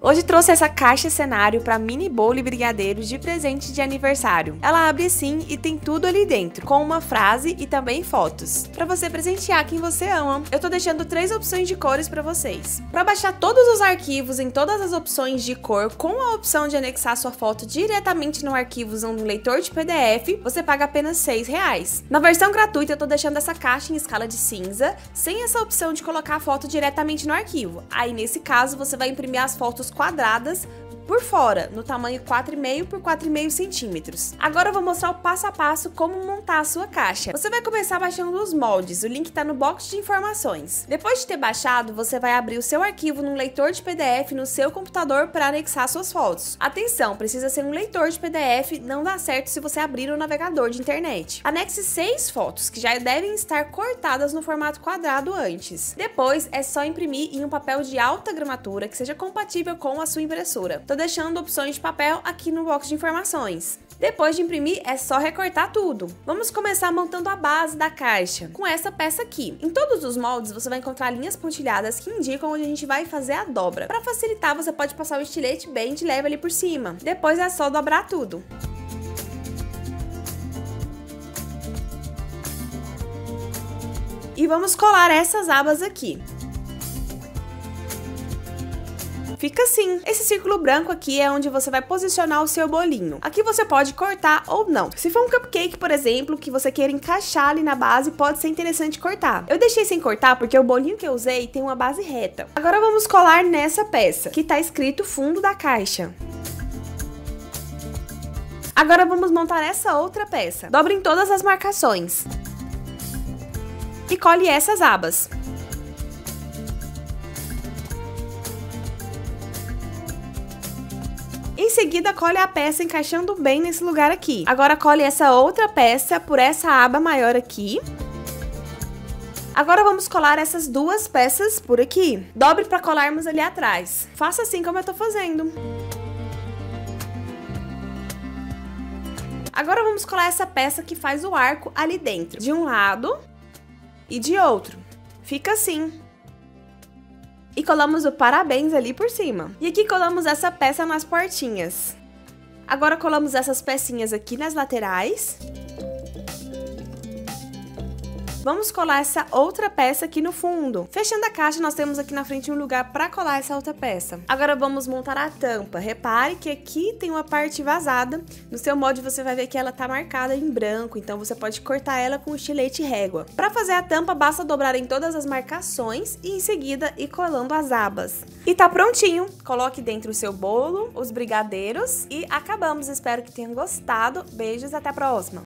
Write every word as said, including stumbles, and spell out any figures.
Hoje trouxe essa caixa cenário para mini bolo e brigadeiros de presente de aniversário. Ela abre sim e tem tudo ali dentro, com uma frase e também fotos, para você presentear quem você ama. Eu tô deixando três opções de cores para vocês. Para baixar todos os arquivos em todas as opções de cor, com a opção de anexar sua foto diretamente no arquivo usando um leitor de P D F, você paga apenas seis reais. Na versão gratuita eu tô deixando essa caixa em escala de cinza, sem essa opção de colocar a foto diretamente no arquivo. Aí nesse caso você vai imprimir as fotos quadradas por fora, no tamanho quatro vírgula cinco por quatro vírgula cinco centímetros. Agora eu vou mostrar o passo a passo como montar a sua caixa. Você vai começar baixando os moldes, o link tá no box de informações. Depois de ter baixado, você vai abrir o seu arquivo num leitor de P D F no seu computador para anexar suas fotos. Atenção, precisa ser um leitor de P D F, não dá certo se você abrir o navegador de internet. Anexe seis fotos, que já devem estar cortadas no formato quadrado antes. Depois é só imprimir em um papel de alta gramatura que seja compatível com a sua impressora. Tô deixando opções de papel aqui no box de informações. Depois de imprimir, é só recortar tudo. Vamos começar montando a base da caixa, com essa peça aqui. Em todos os moldes, você vai encontrar linhas pontilhadas que indicam onde a gente vai fazer a dobra. Para facilitar, você pode passar o estilete bem de leve ali por cima. Depois é só dobrar tudo. E vamos colar essas abas aqui. Fica assim. Esse círculo branco aqui é onde você vai posicionar o seu bolinho. Aqui você pode cortar ou não. Se for um cupcake, por exemplo, que você queira encaixar ali na base, pode ser interessante cortar. Eu deixei sem cortar porque o bolinho que eu usei tem uma base reta. Agora vamos colar nessa peça, que tá escrito fundo da caixa. Agora vamos montar essa outra peça. Dobre em todas as marcações. E cole essas abas. Em seguida, cole a peça encaixando bem nesse lugar aqui. Agora cole essa outra peça por essa aba maior aqui. Agora vamos colar essas duas peças por aqui. Dobre para colarmos ali atrás. Faça assim como eu tô fazendo. Agora vamos colar essa peça que faz o arco ali dentro, de um lado e de outro. Fica assim. E colamos o parabéns ali por cima. E aqui colamos essa peça nas portinhas. Agora colamos essas pecinhas aqui nas laterais. Vamos colar essa outra peça aqui no fundo. Fechando a caixa, nós temos aqui na frente um lugar para colar essa outra peça. Agora vamos montar a tampa. Repare que aqui tem uma parte vazada. No seu molde você vai ver que ela tá marcada em branco, então você pode cortar ela com estilete e régua. Para fazer a tampa, basta dobrar em todas as marcações e em seguida ir colando as abas. E tá prontinho. Coloque dentro o seu bolo, os brigadeiros e acabamos. Espero que tenham gostado. Beijos, até a próxima!